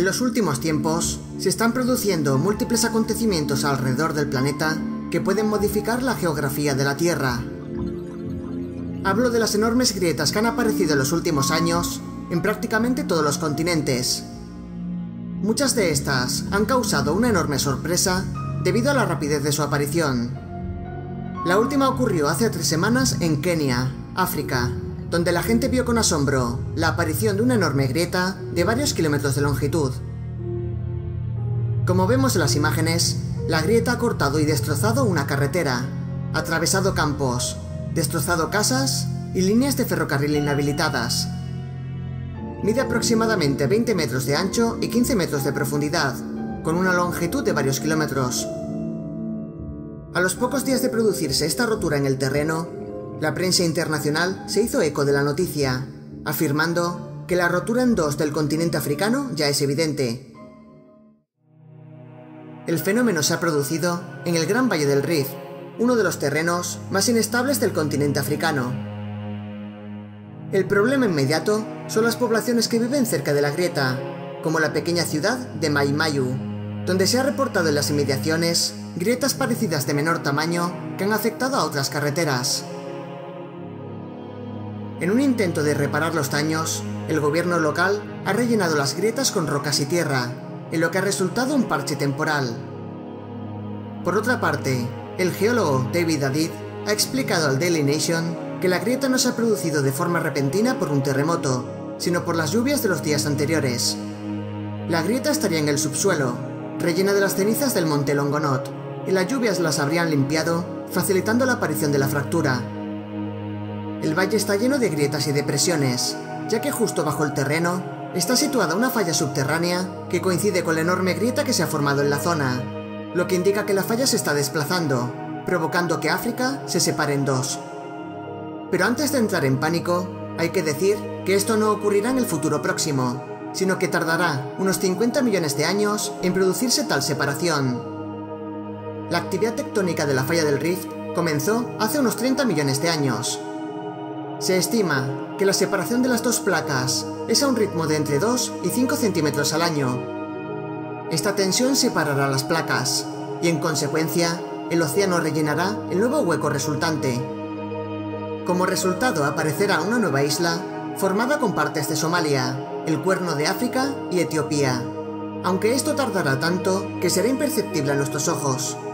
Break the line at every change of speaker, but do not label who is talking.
En los últimos tiempos, se están produciendo múltiples acontecimientos alrededor del planeta que pueden modificar la geografía de la Tierra. Hablo de las enormes grietas que han aparecido en los últimos años en prácticamente todos los continentes. Muchas de estas han causado una enorme sorpresa debido a la rapidez de su aparición. La última ocurrió hace 3 semanas en Kenia, África, donde la gente vio con asombro la aparición de una enorme grieta de varios kilómetros de longitud. Como vemos en las imágenes, la grieta ha cortado y destrozado una carretera, atravesado campos, destrozado casas y líneas de ferrocarril inhabilitadas. Mide aproximadamente 20 metros de ancho y 15 metros de profundidad, con una longitud de varios kilómetros. A los pocos días de producirse esta rotura en el terreno, la prensa internacional se hizo eco de la noticia, afirmando que la rotura en 2 del continente africano ya es evidente. El fenómeno se ha producido en el Gran Valle del Rift, uno de los terrenos más inestables del continente africano. El problema inmediato son las poblaciones que viven cerca de la grieta, como la pequeña ciudad de Mai Mahiu, donde se ha reportado en las inmediaciones grietas parecidas de menor tamaño que han afectado a otras carreteras. En un intento de reparar los daños, el gobierno local ha rellenado las grietas con rocas y tierra, en lo que ha resultado un parche temporal. Por otra parte, el geólogo David Hadid ha explicado al Daily Nation que la grieta no se ha producido de forma repentina por un terremoto, sino por las lluvias de los días anteriores. La grieta estaría en el subsuelo, rellena de las cenizas del monte Longonot, y las lluvias las habrían limpiado, facilitando la aparición de la fractura. El valle está lleno de grietas y depresiones, ya que justo bajo el terreno está situada una falla subterránea que coincide con la enorme grieta que se ha formado en la zona, lo que indica que la falla se está desplazando, provocando que África se separe en 2. Pero antes de entrar en pánico, hay que decir que esto no ocurrirá en el futuro próximo, sino que tardará unos 50 millones de años en producirse tal separación. La actividad tectónica de la falla del Rift comenzó hace unos 30 millones de años. Se estima que la separación de las 2 placas es a un ritmo de entre 2 y 5 centímetros al año. Esta tensión separará las placas y, en consecuencia, el océano rellenará el nuevo hueco resultante. Como resultado aparecerá una nueva isla formada con partes de Somalia, el Cuerno de África y Etiopía, aunque esto tardará tanto que será imperceptible a nuestros ojos.